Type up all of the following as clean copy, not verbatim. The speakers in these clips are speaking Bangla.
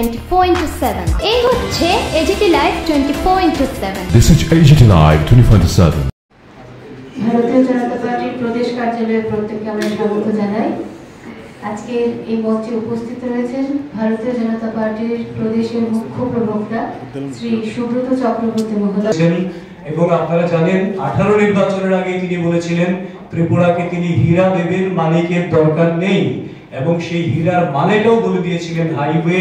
24/7 এই হচ্ছে AGT live 24/7 This is AGT Live 24/7 ভারতীয় জনতা পার্টির প্রদেশ কার্যালয়ের প্রত্যেককে আমরা স্বাগত জানাই। আজকে এই মঞ্চে উপস্থিত রয়েছেন ভারতীয় জনতা পার্টির প্রদেশের মুখ্য প্রবক্তা শ্রী সুব্রত চক্রবর্তী মহোদয় এবং আপনারা জানেন 18 নির্বাচনের আগে তিনি বলেছিলেন ত্রিপুরাকে তিনি হীরা দেবের মালিকের দরকার নেই এবং সেই হীরার মানেটাও বলে দিয়েছিলেন হাইওয়ে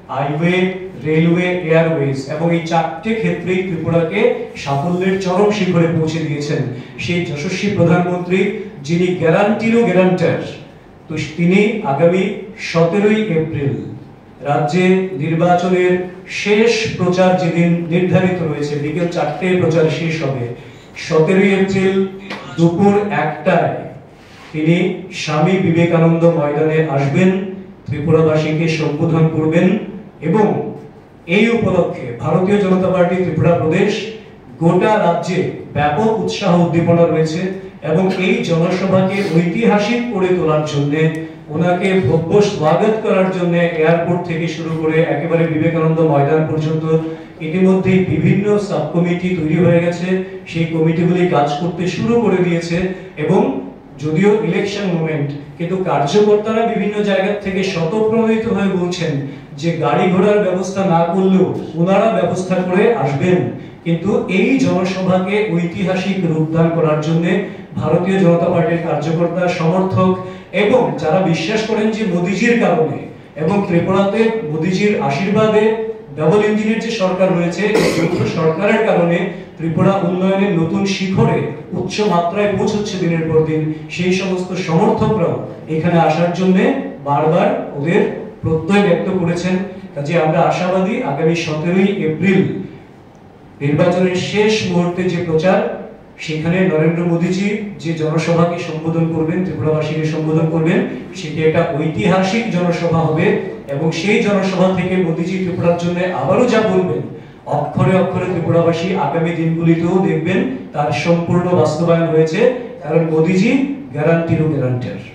রেলওয়ে এয়ারওয়েজ এবং এই চারটি ক্ষেত্রেই ত্রিপুরাকে সাফল্যের চরম শিখরে পৌঁছে দিয়েছেন সেই যশস্বী প্রধানমন্ত্রী যিনি গ্যারান্টিরও গ্যারান্টার। তো তিনি আগামী 17 এপ্রিল রাজ্যে নির্বাচনের শেষ প্রচার যেদিন নির্ধারিত রয়েছে বিকেল 4টায় প্রচার শেষ হবে 17 এপ্রিল দুপুর 1টায় তিনি স্বামী বিবেকানন্দ ময়দানে আসবেন, ত্রিপুরাবাসীকে সম্বোধন করবেন এবং এই উপলক্ষে ভারতীয় জনতা পার্টি ত্রিপুরা প্রদেশ গোটা রাজ্যে ব্যাপক উৎসাহ উদ্দীপনা রয়েছে এবং এই জনসভাকে ঐতিহাসিক করে তোলার জন্য ওনাকে ভব্য স্বাগত করার জন্য এয়ারপোর্ট থেকে শুরু করে একেবারে বিবেকানন্দ ময়দান পর্যন্ত ইতিমধ্যে বিভিন্ন সাব কমিটি তৈরি হয়ে গেছে, সেই কমিটিগুলি কাজ করতে শুরু করে দিয়েছে এবং যদিও ইলেকশন মোমেন্ট কিন্তু কার্যকর্তারা বিভিন্ন জায়গা থেকে স্বতঃপ্রণোদিত হয়ে বলছেন যে গাড়ি ঘোড়ার ব্যবস্থা না করলেও ওনারা ব্যবস্থা করে আসবেন। কিন্তু এই জনসভাকে ঐতিহাসিক রূপদান করার জন্য ভারতীয় জনতা পার্টির কার্যকর্তা সমর্থক এবং যারা বিশ্বাস করেন যে মোদিজির কারণে এবং ত্রিপুরাতে মোদিজির আশীর্বাদে ডাবল ইঞ্জিনের যে সরকার রয়েছে এই যৌথ সরকারের কারণে ত্রিপুরা উন্নয়নের নতুন শিখরে উচ্চ মাত্রায় পৌঁছচ্ছে দিনের পর দিন, সেই সমস্ত সমর্থকরাও এখানে আসার জন্য বারবার ওদের প্রত্যয় ব্যক্ত করেছেন। কাজে আমরা আশাবাদী আগামী 17 এপ্রিল নির্বাচনের শেষ মুহূর্তে যে প্রচার সেখানে নরেন্দ্র মোদীজি যে জনসভাকে সম্বোধন করবেন, ত্রিপুরাবাসীকে সম্বোধন করবেন, সেটি একটা ঐতিহাসিক জনসভা হবে এবং সেই জনসভা থেকে মোদীজি ত্রিপুরার জন্য আবারও যা বলবেন অক্ষরে অক্ষরে ত্রিপুরাবাসী আগামী দিনগুলিতেও দেখবেন তার সম্পূর্ণ বাস্তবায়ন হয়েছে, কারণ মোদীজি গ্যারান্টিরও গ্যারান্টার।